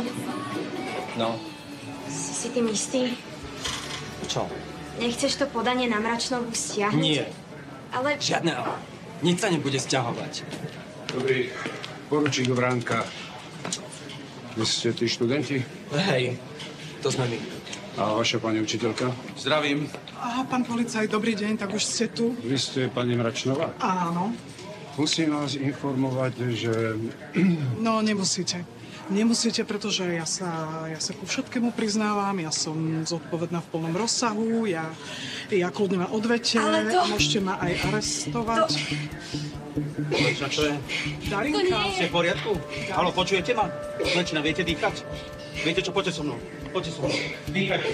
No. Si tým istý? Čo? Nechceš to podanie na Mračnovú stiahnuť? Nie. Ale... Žiadne ale. Nič sa nebude sťahovať. Dobrý, poručík Vránka. Vy ste tí študenti? Hej, to sme my. A vaša pani učiteľka? Zdravím. Aha, pán policajt, dobrý deň, tak už ste tu? Vy ste pani Mračnová? Áno. Musím vás informovať, že... No, nemusíte. Nemusíte, pretože ja sa ku všetkému priznávam, ja som zodpovedná v plnom rozsahu, ja kľudne ma odvete a môžete ma aj arestovať. Slečna, čo je? Darinka. Ste v poriadku? Haló, počujete ma? Slečna, viete dýchať? Viete čo, poďte so mnou. Poďte so mnou. Dýchajte.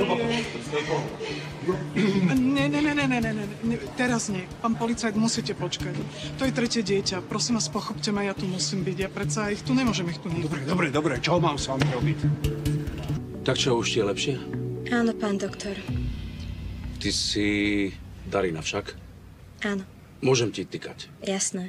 Nie. Teraz nie. Pán policajt, musíte počkať. To je tretie dieťa. Prosím vás, pochopte ma, ja tu musím byť. Ja predsa ich tu nemôžem nechať. Dobre, čo mám s vami robiť? Tak čo, už ti je lepšie? Áno, pán doktor. Ty si Darina však? Áno, Môžem ti tykať. jasné.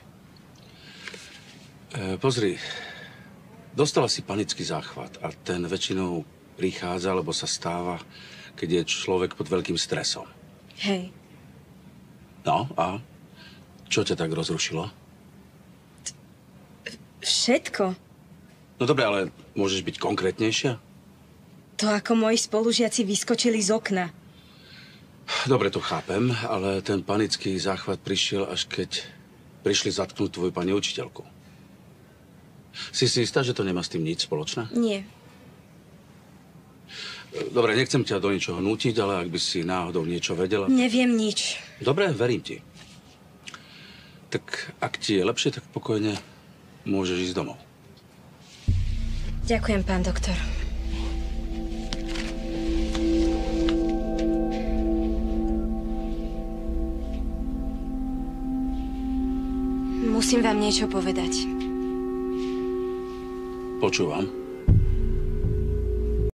Pozri, dostala si panický záchvat a ten väčšinou prichádza, alebo sa stáva, keď je človek pod veľkým stresom. Hej, No a čo ťa tak rozrušilo? všetko. No dobre, ale môžeš byť konkrétnejšia? To, ako moji spolužiaci vyskočili z okna. Dobre, to chápem, ale ten panický záchvat prišiel, až keď prišli zatknúť tvoju pani učiteľku. Si istá, že to nemá s tým nič spoločné? Nie. Dobre, nechcem ťa do ničoho nútiť, ale ak by si náhodou niečo vedela... Neviem nič. Dobre, verím ti. Tak ak ti je lepšie, tak pokojne môžeš ísť domov. Ďakujem, pán doktor. Musím vám niečo povedať. Počúvam.